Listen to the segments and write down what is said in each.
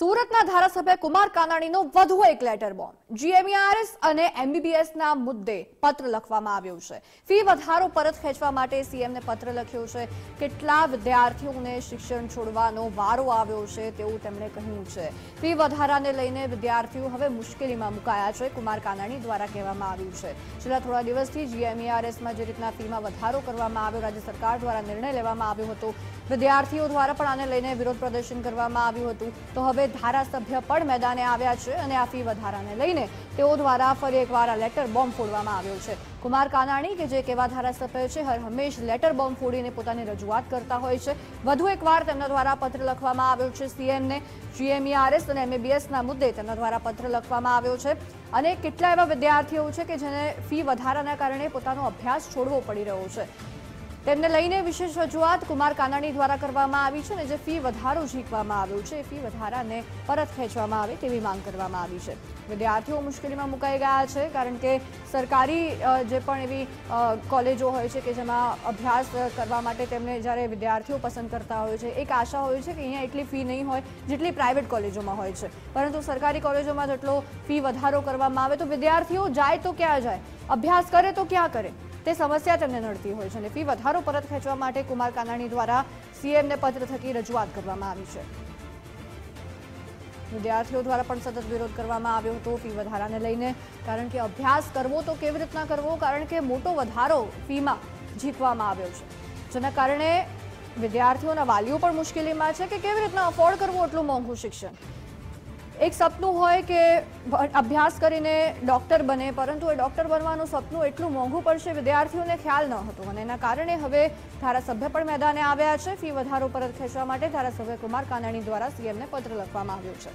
સુરતના ધારાસભ્ય કુમાર કાનાણીનો વધુ એક લેટર બોમ્બ જીએમઈઆરએસ અને એમબીબીએસના મુદ્દે પત્ર લખવામાં આવ્યો છે। ફી વધારો પરત ખેંચવા માટે સીએમને પત્ર લખ્યો છે। કેટલા વિદ્યાર્થીઓને શિક્ષણ છોડવાનો વારો આવ્યો છે તેવું તેમણે કહ્યું છે। ફી વધારાને લઈને વિદ્યાર્થીઓ હવે મુશ્કેલીમાં મુકાયા છે। કુમાર કાનાણી દ્વારા કહેવામાં આવ્યું છે છેલ્લા થોડા દિવસથી જીએમઈઆરએસમાં જે રીતના ફીમાં વધારો કરવામાં આવ્યો, રાજ્ય સરકાર દ્વારા નિર્ણય લેવામાં આવ્યો હતો, વિદ્યાર્થીઓ દ્વારા પણ આને લઈને વિરોધ પ્રદર્શન કરવામાં આવ્યું હતું, તો હવે ધારાસભ્ય પણ મેદાને આવ્યા છે અને આ ફી વધારાને લઈને તેઓ દ્વારા ફરી એકવાર આ લેટર બોમ્બ ફોડવામાં આવ્યો છે। કુમાર કાનાણી કે જે એક એવા ધારાસભ્ય છે હર હંમેશ લેટર બોમ્બ ફોડીને પોતાની રજૂઆત કરતા હોય છે, વધુ એકવાર તેમના દ્વારા પત્ર લખવામાં આવ્યો છે સીએમને। જીએમઈઆરએસ અને એમબીબીએસના મુદ્દે તેમના દ્વારા પત્ર લખવામાં આવ્યો છે અને કેટલા એવા વિદ્યાર્થીઓ છે કે જેને ફી વધારાના કારણે પોતાનો અભ્યાસ છોડવો પડી રહ્યો છે, તેમને લઈને વિશેષ રજૂઆત કુમાર કાનાણી દ્વારા કરવામાં આવી છે અને જે ફી વધારો ઝીકવામાં આવ્યો છે એ ફી વધારાને પરત ખેંચવામાં આવે તેવી માંગ કરવામાં આવી છે। વિદ્યાર્થીઓ મુશ્કેલીમાં મુકાઈ ગયા છે કારણ કે સરકારી જે પણ એવી કોલેજો હોય છે કે જેમાં અભ્યાસ કરવા માટે તેમને જ્યારે વિદ્યાર્થીઓ પસંદ કરતા હોય છે, એક આશા હોય છે કે અહીંયા એટલી ફી નહીં હોય જેટલી પ્રાઇવેટ કોલેજોમાં હોય છે, પરંતુ સરકારી કોલેજોમાં જેટલો ફી વધારો કરવામાં આવે તો વિદ્યાર્થીઓ જાય તો ક્યાં જાય, અભ્યાસ કરે તો ક્યાં કરે, તે સમસ્યા તેમને નડતી હોય છે અને ફી વધારો પરત ખેંચવા માટે કુમાર કાનાણી દ્વારા સીએમને પત્ર થકી રજૂઆત કરવામાં આવી છે। વિદ્યાર્થીઓ દ્વારા પણ સતત વિરોધ કરવામાં આવ્યો હતો ફી વધારાને લઈને, કારણ કે અભ્યાસ કરવો તો કેવી રીતના કરવો, કારણ કે મોટો વધારો ફીમાં ઝીકવામાં આવ્યો છે, જેના કારણે વિદ્યાર્થીઓના વાલીઓ પણ મુશ્કેલીમાં છે કે કેવી રીતના અફોર્ડ કરવું એટલું મોંઘું શિક્ષણ। એક સપનું હોય કે અભ્યાસ કરીને ડોક્ટર બને, પરંતુ એ ડોક્ટર બનવાનું સપનું એટલું મોંઘું પડશે વિદ્યાર્થીઓને ખ્યાલ ન હતો અને એના કારણે હવે ધારાસભ્ય પણ મેદાને આવ્યા છે। ફી વધારો પરત ખેંચવા માટે ધારાસભ્ય કુમાર કાનાણી દ્વારા સીએમને પત્ર લખવામાં આવ્યો છે।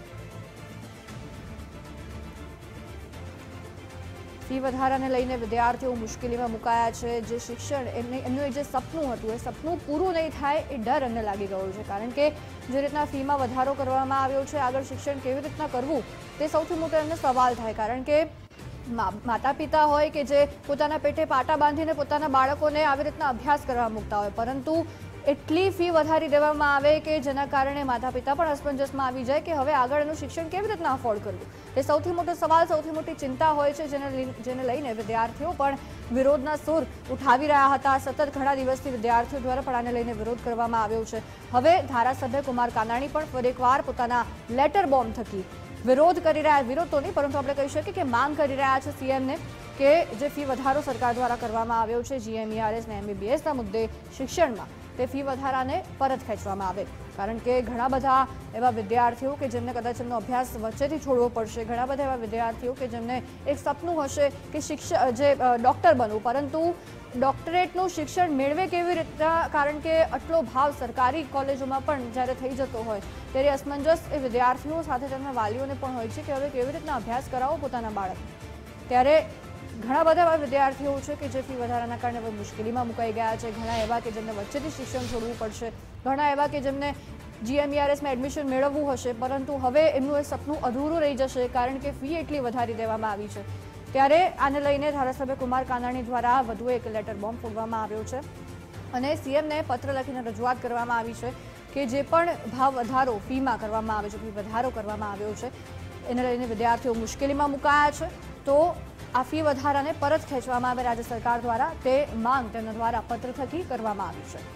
ફી વધારાને લઈને વિદ્યાર્થીઓ મુશ્કેલીમાં મુકાયા છે। જે શિક્ષણ એમનું જે સપનું હતું એ સપનું પૂરું નહીં થાય એ ડર એમને લાગી ગયો છે, કારણ કે જે રીતના ફીમાં વધારો કરવામાં આવ્યો છે આગળ શિક્ષણ કેવી રીતના કરવું તે સૌથી મોટો એમને સવાલ થાય, કારણ કે માતા પિતા હોય કે જે પોતાના પેટે પાટા બાંધીને પોતાના બાળકોને આવી રીતના અભ્યાસ કરવા મૂકતા હોય, પરંતુ એટલી ફી વધારી દેવામાં આવે કે જેના કારણે માતા પિતા પણ અસમંજસમાં આવી જાય કે હવે આગળ એનું શિક્ષણ કેવી રીતના અફોર્ડ કરવું, એ સૌથી મોટો સવાલ, સૌથી મોટી ચિંતા હોય છે, જેને લઈને વિદ્યાર્થીઓ પણ વિરોધના સૂર ઉઠાવી રહ્યા હતા। સતત ઘણા દિવસથી વિદ્યાર્થીઓ દ્વારા પણ આને લઈને વિરોધ કરવામાં આવ્યો છે। હવે ધારાસભ્ય કુમાર કાનાણી પણ ફરી એકવાર પોતાના લેટર બોમ્બ થકી વિરોધ કરી રહ્યા, વિરોધ તો નહીં પરંતુ આપણે કહી શકીએ કે માંગ કરી રહ્યા છે સીએમને કે જે ફી વધારો સરકાર દ્વારા કરવામાં આવ્યો છે જીએમઈઆરએસ અને એમબીબીએસના મુદ્દે શિક્ષણમાં, તે ફી વધારાને પરત ખેંચવામાં આવે, કારણ કે ઘણા બધા એવા વિદ્યાર્થીઓ કે જેમને કદાચ એમનો અભ્યાસ વચ્ચેથી છોડવો પડશે, ઘણા બધા એવા વિદ્યાર્થીઓ કે જેમને એક સપનું હશે કે ડોક્ટર બનવું, પરંતુ ડોક્ટરેટનું શિક્ષણ મેળવે કેવી રીતના, કારણ કે આટલો ભાવ સરકારી કોલેજોમાં પણ જ્યારે થઈ જતો હોય ત્યારે અસમંજસ એ વિદ્યાર્થીઓ સાથે તેમના વાલીઓને પણ હોય છે કે હવે કેવી રીતના અભ્યાસ કરાવો પોતાના બાળકને। ત્યારે ઘણા બધા એવા વિદ્યાર્થીઓ છે કે જે ફી વધારાના કારણે હવે મુશ્કેલીમાં મુકાઈ ગયા છે, ઘણા એવા કે જેમને વચ્ચેથી શિક્ષણ છોડવું પડશે, ઘણા એવા કે જેમને જીએમઈઆરએસમાં એડમિશન મેળવવું હશે, પરંતુ હવે એમનું એ સપનું અધૂરું રહી જશે કારણ કે ફી એટલી વધારી દેવામાં આવી છે। ત્યારે આને લઈને ધારાસભ્ય કુમાર કાનાણી દ્વારા વધુ એક લેટર બોમ્બ ફોડવામાં આવ્યો છે અને સીએમને પત્ર લખીને રજૂઆત કરવામાં આવી છે કે જે પણ ભાવ વધારો ફીમાં કરવામાં આવે છે, ફી વધારો કરવામાં આવ્યો છે, એને લઈને વિદ્યાર્થીઓ મુશ્કેલીમાં મુકાયા છે, તો આ ફી વધારાને પરત ખેંચવામાં આવે રાજ્ય સરકાર દ્વારા, તે માંગ તેમના દ્વારા પત્ર થકી કરવામાં આવી છે।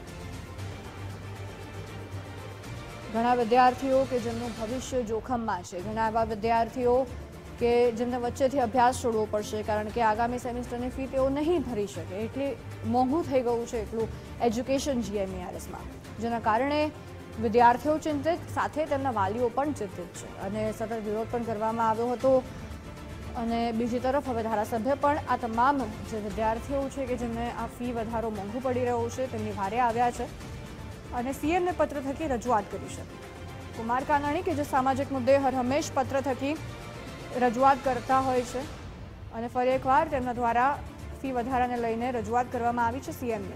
ઘણા વિદ્યાર્થીઓ કે જેમનું ભવિષ્ય જોખમમાં છે, ઘણા એવા વિદ્યાર્થીઓ કે જેમને વચ્ચેથી અભ્યાસ છોડવો પડશે કારણ કે આગામી સેમિસ્ટરની ફી તેઓ નહીં ભરી શકે, એટલી મોંઘું થઈ ગયું છે એટલું એજ્યુકેશન જીએમઈઆરએસમાં, જેના કારણે વિદ્યાર્થીઓ ચિંતિત, સાથે તેમના વાલીઓ પણ ચિંતિત છે અને સતત વિરોધ પણ કરવામાં આવ્યો હતો। અને બીજી તરફ હવે ધારાસભ્ય પણ આ તમામ જે વિદ્યાર્થીઓ છે કે જેમને આ ફી વધારો મોંઘું પડી રહ્યો છે તેમની વારે આવ્યા છે અને સીએમને પત્ર થકી રજૂઆત કરી છે। કુમાર કાનાણી કે જે સામાજિક મુદ્દે હર હંમેશ પત્ર થકી રજૂઆત કરતા હોય છે અને ફરી એકવાર તેમના દ્વારા ફી વધારાને લઈને રજૂઆત કરવામાં આવી છે સીએમને।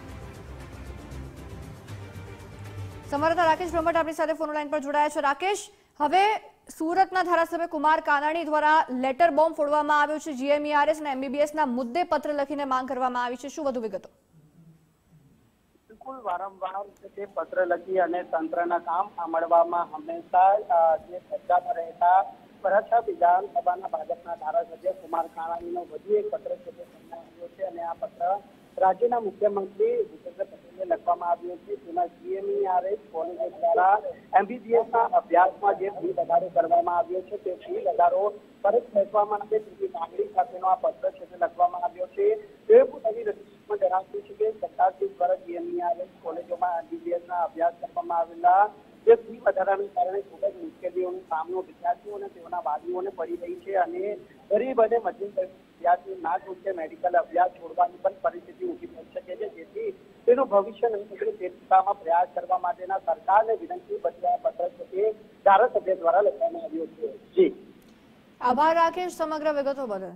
સંવાદદાતા રાકેશ બ્રહ્મટ આપણી સાથે ફોન લાઈન પર જોડાયા છે। રાકેશ, હવે સુરતના ધારાસભ્ય કુમાર કાનાણી દ્વારા લેટર બોમ્બ ફોડવામાં આવ્યો છે, જીએમઈઆરએસ અને એમબીબીએસના મુદ્દે પત્ર લખીને માંગ કરવામાં આવી છે, શું વધુ વિગતો? બિલકુલ વારંવાર તે પત્ર લખી અને તંત્રના કામ અમલવામાં હંમેશા જે ચર્ચામાં રહેતા વરાછા વિધાનસભાના ભાજપના ધારાસભ્ય કુમાર કાનાણીનો વધુ એક પત્ર છે તે સામે આવ્યો છે અને આ પત્ર રાજ્યના મુખ્યમંત્રી ભૂપેન્દ્ર પટેલને લખવામાં આવ્યો છે. જેમાં જીએમઈઆરએસ કોલેજો દ્વારા એમબીબીએસના અભ્યાસમાં જે ફી વધારો કરવામાં આવ્યો છે તે ફી વધારો પરત ખેંચવામાં આવે તેવી માંગણી સાથેનો આ પત્ર છે તે લખવામાં આવ્યો છે. તે પોતાની રજૂઆતમાં જણાવ્યું છે કે સરકારશ્રી દ્વારા જીએમઈઆરએસ કોલેજોમાં એમબીબીએસના અભ્યાસ કરવામાં આવેલા જે ફી વધારાને કારણે ખૂબ જ મુશ્કેલીઓનો સામનો વિદ્યાર્થીઓ અને તેઓના વાલીઓને પડી રહી છે અને ગરીબ અને મધ્યમ વિદ્યાર્થીઓ ના છૂટકે મેડિકલ અભ્યાસ છોડવાની પણ પરિસ્થિતિ ઊભી થઈ શકે છે. જેથી તેનું ભવિષ્ય નહીં બગડે તે દિશામાં પ્રયાસ કરવા માટેના સરકારને વિનંતી બદલા પત્ર છે તે ધારાસભ્ય દ્વારા લખવામાં આવ્યો છે. જી આભાર રાકેશ સમગ્ર વિગતો બદલ.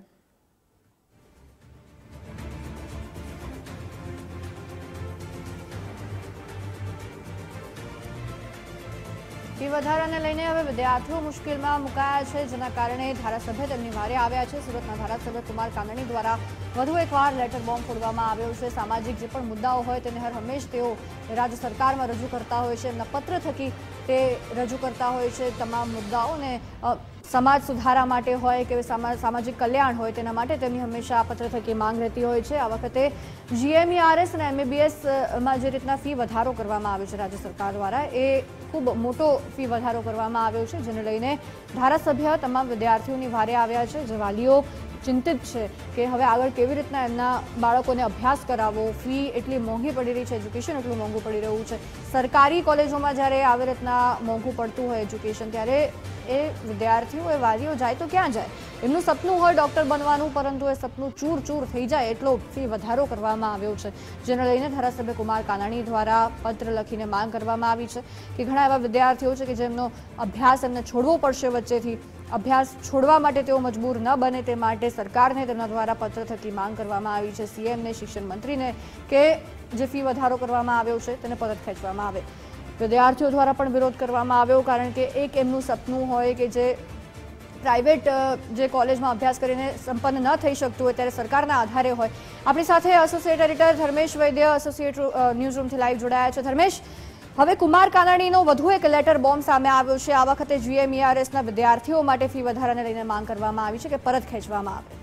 ફી વધારાને લઈને હવે વિદ્યાર્થીઓ મુશ્કેલમાં મુકાયા છે, જેના કારણે ધારાસભ્ય તેમની વારે આવ્યા છે. સુરતના ધારાસભ્ય કુમાર કાનાણી દ્વારા વધુ એકવાર લેટર બોમ્બ ફોડવામાં આવ્યો છે. સામાજિક જે પણ મુદ્દાઓ હોય તેને હર હંમેશ તેઓ રાજ્ય સરકારમાં રજૂ કરતા હોય છે. એમના પત્ર થકી તે રજૂ કરતા હોય છે. તમામ મુદ્દાઓને સમાજ સુધારા માટે હોય કે સામાજિક કલ્યાણ હોય તેના માટે તેમની હંમેશા આ પત્ર થકી માંગ રહેતી હોય છે. આ વખતે જીએમઈઆરએસ અને એમબીબીએસમાં જે રીતના ફી વધારો કરવામાં આવ્યો છે રાજ્ય સરકાર દ્વારા, એ ખૂબ મોટો ફી વધારો કરવામાં આવ્યો છે, જેને લઈને ધારાસભ્ય તમામ વિદ્યાર્થીઓની વારે આવ્યા છે. જે વાલીઓ ચિંતિત છે કે હવે આગળ કેવી રીતના એમના બાળકોને અભ્યાસ કરાવવો, ફી એટલી મોંઘી પડી રહી છે, એજ્યુકેશન એટલું મોંઘું પડી રહ્યું છે. સરકારી કોલેજોમાં જ્યારે આવી રીતના મોંઘું પડતું હોય એજ્યુકેશન, ત્યારે એ વિદ્યાર્થીઓ એ વાલીઓ જાય તો ક્યાં જાય? એમનું સપનું હોય ડૉક્ટર બનવાનું, પરંતુ એ સપનું ચૂર ચૂર થઈ જાય એટલો ફી વધારો કરવામાં આવ્યો છે. જેને લઈને ધારાસભ્ય કુમાર કાનાણી દ્વારા પત્ર લખીને માંગ કરવામાં આવી છે કે ઘણા એવા વિદ્યાર્થીઓ છે કે જેમનો અભ્યાસ એમને છોડવો પડશે વચ્ચેથી, અભ્યાસ છોડવા માટે તેઓ મજબૂર ન બને તે માટે સરકારને તેમના દ્વારા પત્ર થકી માંગ કરવામાં આવી છે. સીએમને, શિક્ષણ મંત્રીને કે જે ફી વધારો કરવામાં આવ્યો છે તેને પરત ખેંચવામાં આવે. વિદ્યાર્થીઓ દ્વારા પણ વિરોધ કરવામાં આવ્યો, કારણ કે એક એમનું સપનું હોય કે જે પ્રાઇવેટ જે કોલેજમાં અભ્યાસ કરીને સંપન્ન ન થઈ શકતું હોય ત્યારે સરકારના આધારે હોય. આપણી સાથે associate editor Dharmesh Vaidya associate ન્યૂઝરૂમથી લાઈવ જોડાયા છે. ધર્મેશ, હવે કુમાર કાનાણીનો વધુ એક લેટર બોમ્બ સામે આવ્યો છે. આ વખતે જીએમઈઆરએસના વિદ્યાર્થીઓ માટે ફી વધારાને લઈને માંગ કરવામાં આવી છે કે પરત ખેંચવામાં આવે.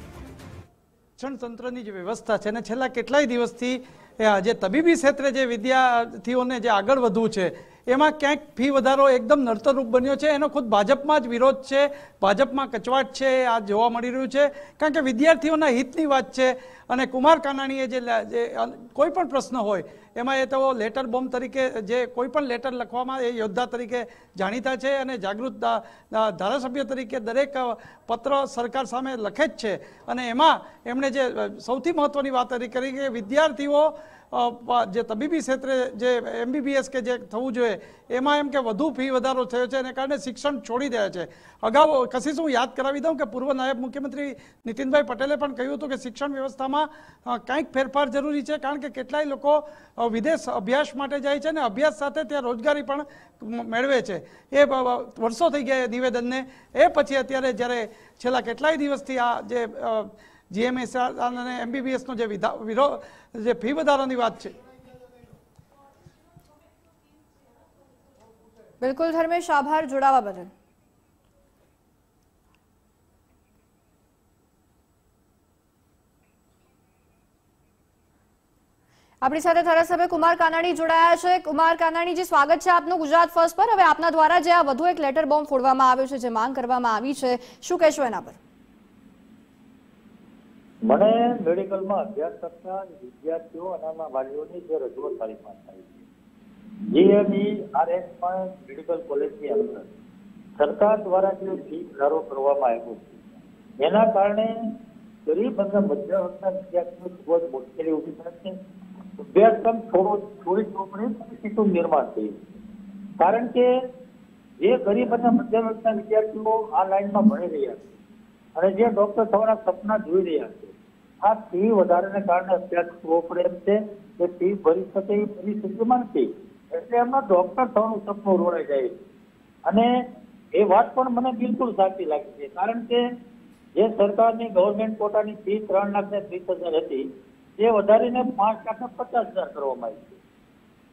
શિક્ષણ તંત્રની જે વ્યવસ્થા છે અને છેલ્લા કેટલાય દિવસથી જે તબીબી ક્ષેત્રે જે વિદ્યાર્થીઓને જે આગળ વધવું છે એમાં ક્યાંક ફી વધારો એકદમ નડતરરૂપ બન્યો છે. એનો ખુદ ભાજપમાં જ વિરોધ છે, ભાજપમાં કચવાટ છે, આ જોવા મળી રહ્યું છે. કારણ કે વિદ્યાર્થીઓના હિતની વાત છે અને કુમાર કાનાણીએ જે કોઈ પણ પ્રશ્ન હોય એમાં એ તો લેટર બોમ્બ તરીકે જે કોઈ પણ લેટર લખવામાં એ યોદ્ધા તરીકે જાણીતા છે અને જાગૃત ધારાસભ્ય તરીકે દરેક પત્ર સરકાર સામે લખે જ છે. અને એમાં એમણે જે સૌથી મહત્વની વાત કરી કે વિદ્યાર્થીઓ જે તબીબી ક્ષેત્રે જે એમબીબીએસ કે જે થવું જોઈએ એમાં એમ કે વધુ ફી વધારો થયો છે, એને કારણે શિક્ષણ છોડી રહ્યા છે. અગાઉ કશીશ હું યાદ કરાવી દઉં કે પૂર્વ નાયબ મુખ્યમંત્રી નીતિનભાઈ પટેલે પણ કહ્યું હતું કે શિક્ષણ વ્યવસ્થામાં કંઈક ફેરફાર જરૂરી છે, કારણ કે કેટલાય લોકો વિદેશ અભ્યાસ માટે જાય છે અને અભ્યાસ સાથે ત્યાં રોજગારી પણ મેળવે છે. એ વર્ષો થઈ ગયા નિવેદનને. એ પછી અત્યારે જ્યારે છેલ્લા કેટલાય દિવસથી આ જે જીએમએસ અને એમબીબીએસનો જે વિરોધ જે ફી વધારાની વાત છે. બિલકુલ ધર્મેશ, આભાર જોડાવા બદલ. આપણી સાથે ધારાસભ્ય કુમાર કાનાણી જોડાયા છે. કુમાર કાનાણીજી, સ્વાગત છે આપનું ગુજરાત ફર્સ્ટ પર. હવે આપના દ્વારા જે આ વધુ એક લેટર બોમ્બ ફોડવામાં આવ્યો છે, જે માંગ કરવામાં આવી છે, શું કહેશો એના પર? મને મેડિકલમાં અભ્યાસ કરતા વિદ્યાર્થીઓ અને વાલીઓની જે રજૂઆત મારી પાસે આવી છે, જીએમઈઆરએસમાં મેડિકલ કોલેજની અંદર સરકાર દ્વારા જે ફી વધારો કરવામાં આવ્યો છે એના કારણે ગરીબ અને મધ્યમ વર્ગના વિદ્યાર્થીઓ ખૂબ જ મુશ્કેલી ઊભી થાય છે. અભ્યાસક્રમ થોડી પરિસ્થિતિનું નિર્માણ થયું, કારણ કે જે ગરીબ અને મધ્યમ વર્ગના વિદ્યાર્થીઓ આ લાઈનમાં ભણી રહ્યા છે અને જે ડોક્ટર થવાના સપના જોઈ રહ્યા છે, આ ફી વધારાને કારણે અભ્યાસ કરવો પડે એમ છે કે ફી ભરી શકે એ પરિસ્થિતિમાં નથી, એટલે એમના ડોક્ટર થવાનું સપનું રોડાઈ જાય. અને એ વાત પણ મને બિલકુલ સાચી લાગી છે, કારણ કે જે સરકારની ગવર્મેન્ટ કોટાની ફી 3,30,000 હતી તે વધારીને 5,50,000 કરવામાં આવી છે.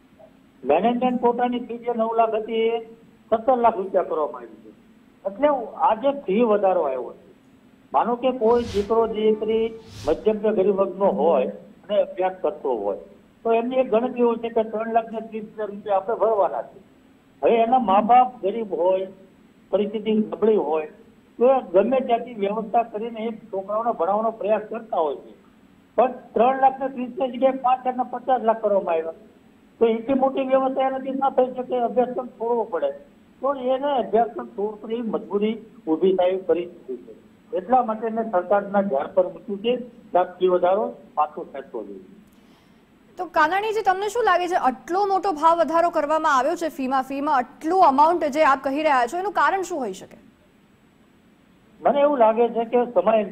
મેનેજમેન્ટ કોટાની ફી જે 9 લાખ હતી એ 17 લાખ રૂપિયા કરવામાં આવી છે. એટલે આ જે ફી વધારો આવ્યો છે, માનો કે કોઈ દીકરો દીકરી મધ્યમ કે ગરીબ વર્ગનો હોય અને અભ્યાસ કરતો હોય તો એમની એક ગણતરી હોય છે કે 3,30,000 રૂપિયા આપણે ભરવાના છે. હવે એના મા બાપ ગરીબ હોય, પરિસ્થિતિ નબળી હોય તો એ ગમે ત્યાંથી વ્યવસ્થા કરીને એ છોકરાઓને ભણાવવાનો પ્રયાસ કરતા હોય છે. પણ 3,30,000 જગ્યાએ 5,50,000 લાખ કરવામાં આવ્યા તો એટલી મોટી વ્યવસ્થા એનાથી ના થઈ શકે, અભ્યાસક્રમ છોડવો પડે તો એને અભ્યાસક્રમ છોડવાની મજબૂરી ઊભી થાય પરિસ્થિતિ છે. એટલા માટે મેં સરકારના ધ્યાન પર મૂક્યું છે કે આ ફી વધારો પાછો ખેંચવો જોઈએ. તો કાનાણીજી, તમને શું લાગે છે આટલો મોટો ભાવ વધારો કરવામાં આવ્યો છે ફીમાં આટલું અમાઉન્ટ જે આપ કહી રહ્યા છો એનું કારણ શું હોઈ શકે? મને એવું લાગે છે કે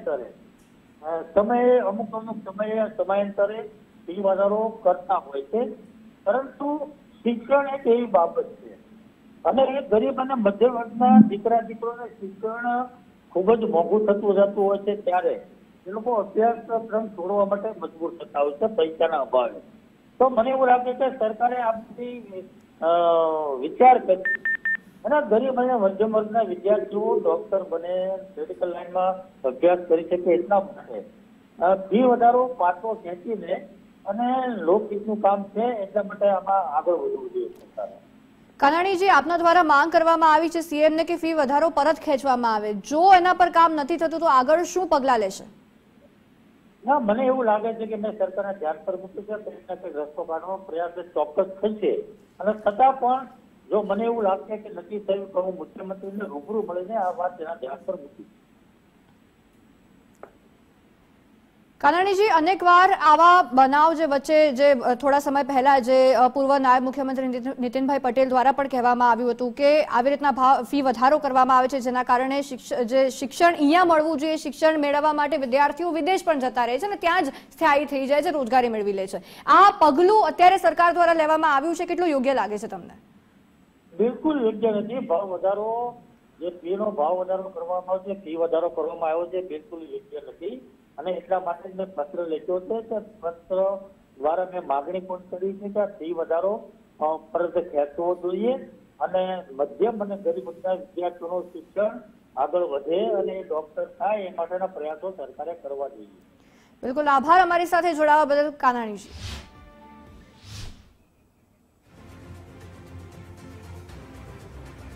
સમયે અમુક સમયાંતરે ફી વધારો કરતા હોય છે, પરંતુ શિક્ષણ એક એવી બાબત છે અને એ ગરીબ અને મધ્યમ વર્ગના દીકરા દીકરીઓને શિક્ષણ ખૂબ જ મોંઘું થતું જતું હોય છે ત્યારે એ લોકો અભ્યાસક્રમ છોડવા માટે મજબૂર થતા હોય છે પૈસાના અભાવે. તો મને એવું લાગે કે સરકારે આ બધી વિચાર કરી અને ગરીબ અને મધ્યમ વર્ગના વિદ્યાર્થીઓ ડોક્ટર બને, મેડિકલ લાઈનમાં અભ્યાસ કરી શકે એટલા માટે ફી વધારો પાછો ખેંચીને અને લોકહિતનું કામ છે એટલા માટે આમાં આગળ વધવું જોઈએ સરકારે. કાનાણીજી, આપના દ્વારા માંગ કરવામાં આવી છે સીએમને કે ફી વધારો પરત ખેંચવામાં આવે. જો એના પર કામ નથી થતું તો આગળ શું પગલાં લેશે? ના, મને એવું લાગે છે કે મેં સરકારના ધ્યાન પર મૂક્યું છે, કંઈક ના કંઈક રસ્તો કાઢવાનો પ્રયાસ ચોક્કસ થશે અને છતાં પણ જો મને એવું લાગશે કે નથી થયું તો હું મુખ્યમંત્રીને રૂબરૂ મળીને આ વાત એના ધ્યાન પર મૂકીશ. કાનાણીજી, અનેકવાર આવા બનાવ જે વચ્ચે જે થોડા સમય પહેલા જે પૂર્વ નાયબ મુખ્યમંત્રી નીતિનભાઈ પટેલ દ્વારા પણ કહેવામાં આવ્યું હતું કે આવી રીતના ફી વધારો કરવામાં આવે છે જેના કારણે જે શિક્ષણ અહીંયા મળવું જોઈએ, શિક્ષણ મેળવવા માટે વિદ્યાર્થીઓ વિદેશ પણ જતા રહે છે અને ત્યાં જ સ્થાયી થઈ જાય છે, રોજગારી મેળવી લે છે. આ પગલું અત્યારે સરકાર દ્વારા લેવામાં આવ્યું છે, કેટલું યોગ્ય લાગે છે તમને? બિલકુલ યોગ્ય નથી. ભાવ વધારો, જે ફીનો ભાવ વધારો કરવામાં આવ્યો છે, ફી વધારો કરવામાં આવ્યો છે, બિલકુલ યોગ્ય નથી અને એટલા માટે મેં પત્ર લખ્યો છે કે પત્ર દ્વારા મેં માગણી પણ કરી છે કે ફી વધારો પરત ખેંચવો જોઈએ અને મધ્યમ અને ગરીબ વિદ્યાર્થીઓનું શિક્ષણ આગળ વધે અને ડોક્ટર થાય એ માટેના પ્રયાસો સરકારે કરવા જોઈએ. બિલકુલ, આભાર અમારી સાથે જોડાવા બદલ કાનાણીજી.